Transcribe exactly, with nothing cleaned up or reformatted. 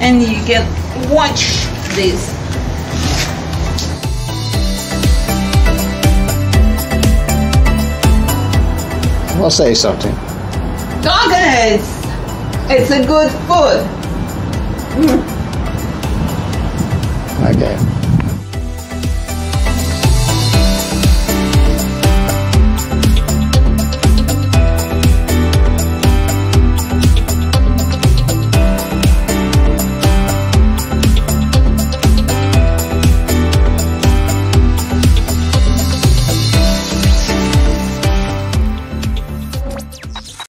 and you can watch this. I'll say something. Doggos! It's a good food. Mm. Okay.